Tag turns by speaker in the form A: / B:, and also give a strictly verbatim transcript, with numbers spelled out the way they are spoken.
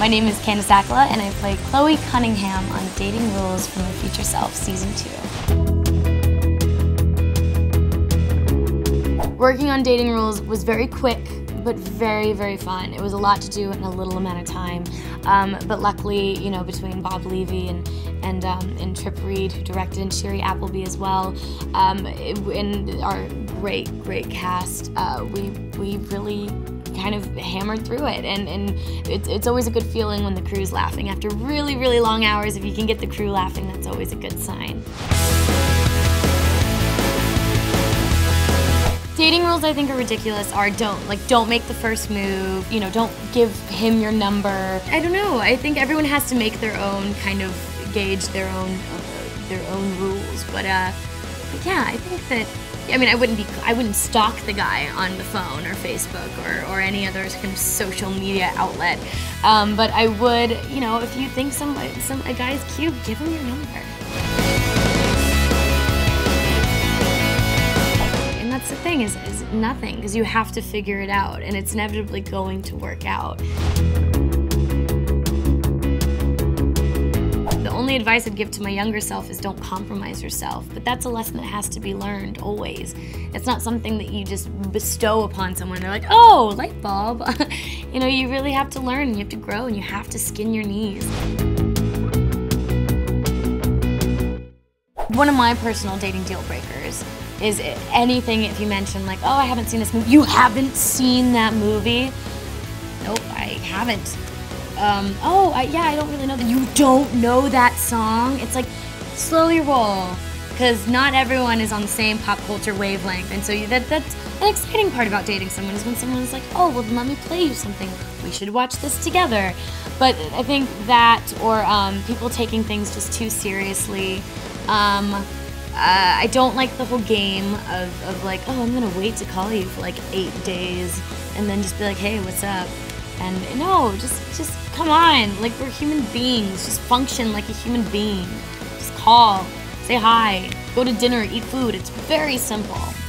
A: My name is Candice Accola, and I play Chloe Cunningham on Dating Rules for My Future Self Season two. Working on Dating Rules was very quick, but very, very fun. It was a lot to do in a little amount of time. Um, but luckily, you know, between Bob Levy and and, um, and Trip Reed, who directed, and Sherry Appleby as well, um, it, and our great, great cast, uh, we we really kind of hammered through it, and, and it's, it's always a good feeling when the crew's laughing. After really, really long hours, if you can get the crew laughing, that's always a good sign. Dating rules I think are ridiculous are don't, like, don't make the first move, you know, don't give him your number. I don't know, I think everyone has to make their own kind of gauge their own, uh, their own rules, but, uh, but yeah, I think that, I mean, I wouldn't be, I wouldn't stalk the guy on the phone or Facebook or, or any other kind of social media outlet. Um, but I would, you know, if you think some, some a guy's cute, give him your number. And that's the thing, is, is nothing, because you have to figure it out, and it's inevitably going to work out. The only advice I'd give to my younger self is don't compromise yourself, but that's a lesson that has to be learned always. It's not something that you just bestow upon someone and they're like, oh, light bulb. You know, you really have to learn, and you have to grow, and you have to skin your knees. One of my personal dating deal breakers is anything if you mention like, oh, I haven't seen this movie. You haven't seen that movie? Nope, I haven't. Um, oh, I, yeah, I don't really know that. You don't know that song? It's like, slow your roll, because not everyone is on the same pop culture wavelength, and so you, that, that's an exciting part about dating someone, is when someone is like, oh, well, then let me play you something. We should watch this together. But I think that, or um, people taking things just too seriously. Um, uh, I don't like the whole game of, of like, oh, I'm gonna wait to call you for like eight days, and then just be like, hey, what's up? And no, just, just come on, like, we're human beings, just function like a human being. Just call, say hi, go to dinner, eat food, it's very simple.